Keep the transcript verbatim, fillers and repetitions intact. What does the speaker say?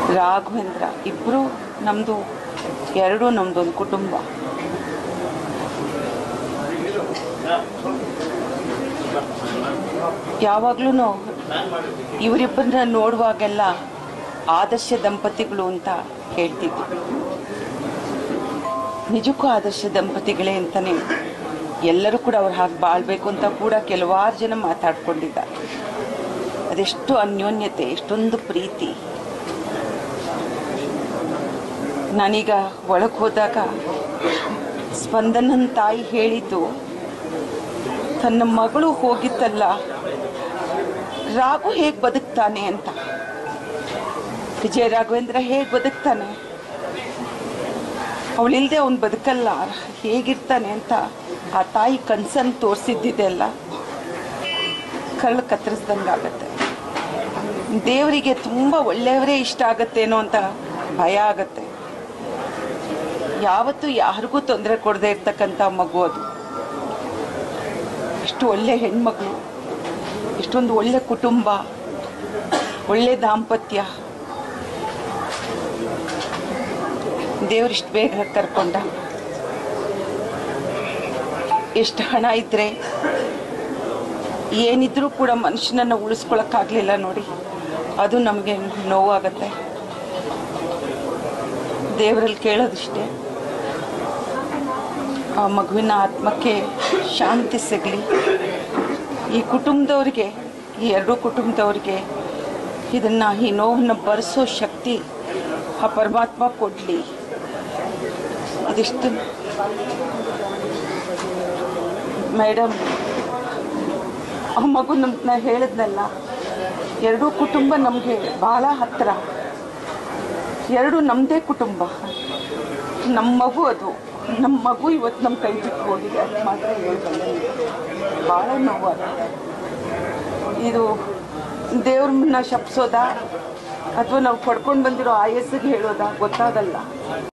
ರಾಘವೇಂದ್ರ ಇಬ್ಬರು ನಮ್ಮದು ಎರಡೂ ನಮ್ಮದೊಂದು ಕುಟುಂಬ. ಯಾವಾಗಲೂ ಇವರಿಬ್ಬರನ್ನ ನೋಡುವಾಗೆಲ್ಲ ಆದರ್ಶ ದಂಪತಿಗಳು ಅಂತ ಹೇಳ್ತಿದ್ವಿ. ನಿಜಕ್ಕೂ ಆದರ್ಶ ದಂಪತಿಗಳೇ ಅಂತಲೇ ಎಲ್ಲರೂ ಕೂಡ ಅವ್ರು ಹಾಗೆ ಬಾಳ್ಬೇಕು ಅಂತ ಕೂಡ ಕೆಲವಾರು ಜನ ಮಾತಾಡ್ಕೊಂಡಿದ್ದಾರೆ. ಅದೆಷ್ಟು ಅನ್ಯೋನ್ಯತೆ, ಎಷ್ಟೊಂದು ಪ್ರೀತಿ. ನಾನೀಗ ಒಳಗೆ ಹೋದಾಗ ಸ್ಪಂದನನ ತಾಯಿ ಹೇಳಿದ್ದು, ತನ್ನ ಮಗಳು ಹೋಗಿತ್ತಲ್ಲ ರಾಘು ಹೇಗೆ ಬದುಕ್ತಾನೆ ಅಂತ. ವಿಜಯ ರಾಘವೇಂದ್ರ ಹೇಗೆ ಬದುಕ್ತಾನೆ, ಅವಳಿಲ್ದೆ ಅವನು ಬದುಕಲ್ಲ, ಹೇಗಿರ್ತಾನೆ ಅಂತ ಆ ತಾಯಿ ಕನ್ಸನ್ನು ತೋರಿಸಿದ್ದಿದೆ ಅಲ್ಲ, ಕರಳು ಕತ್ತರಿಸ್ದಂಗಾಗತ್ತೆ. ದೇವರಿಗೆ ತುಂಬ ಒಳ್ಳೆಯವರೇ ಇಷ್ಟ ಆಗತ್ತೇನೋ ಅಂತ ಭಯ ಆಗತ್ತೆ. ಯಾವತ್ತೂ ಯಾರಿಗೂ ತೊಂದರೆ ಕೊಡದೇ ಇರ್ತಕ್ಕಂಥ ಮಗು ಅದು. ಎಷ್ಟು ಒಳ್ಳೆ ಹೆಣ್ಮಗಳು, ಎಷ್ಟೊಂದು ಒಳ್ಳೆ ಕುಟುಂಬ, ಒಳ್ಳೆ ದಾಂಪತ್ಯ. ದೇವರಿಷ್ಟು ಬೇಗ ಕರ್ಕೊಂಡ. ಎಷ್ಟು ಹಣ ಇದ್ದರೆ ಏನಿದ್ರೂ ಕೂಡ ಮನುಷ್ಯನನ್ನು ಉಳಿಸ್ಕೊಳಕ್ಕಾಗಲಿಲ್ಲ ನೋಡಿ, ಅದು ನಮಗೆ ನೋವಾಗತ್ತೆ. ದೇವರಲ್ಲಿ ಕೇಳೋದಿಷ್ಟೇ, ಆ ಮಗುವಿನ ಆತ್ಮಕ್ಕೆ ಶಾಂತಿ ಸಿಗಲಿ. ಈ ಕುಟುಂಬದವ್ರಿಗೆ, ಈ ಎರಡೂ ಕುಟುಂಬದವ್ರಿಗೆ ಇದನ್ನು, ಈ ನೋವನ್ನು ಭರಿಸೋ ಶಕ್ತಿ ಆ ಪರಮಾತ್ಮ ಕೊಡಲಿ. ಇದಿಷ್ಟು ಮೇಡಮ್, ಆ ಮಗು ನಮ್ಮನ್ನ ಹೇಳಿದ್ನಲ್ಲ, ಎರಡೂ ಕುಟುಂಬ ನಮಗೆ ಭಾಳ ಹತ್ತಿರ, ಎರಡು ನಮ್ಮದೇ ಕುಟುಂಬ. ನಮ್ಮ ಮಗು ಅದು, ನಮ್ಮ ಮಗು ಇವತ್ತು ನಮ್ಮ ಕೈ ಬಿಟ್ಟು ಹೋಗಿದೆ. ಅದು ಮಾತ್ರ ಹೇಳ್ಬಲ್ಲೆ, ಭಾಳ ನೋವಾಗುತ್ತೆ. ಇದು ದೇವ್ರನ್ನ ಶಪಿಸೋದಾ ಅಥವಾ ನಾವು ಪಡ್ಕೊಂಡು ಬಂದಿರೋ ಆಯಸ್ಸಿಗೆ ಹೇಳೋದಾ ಗೊತ್ತಾಗಲ್ಲ.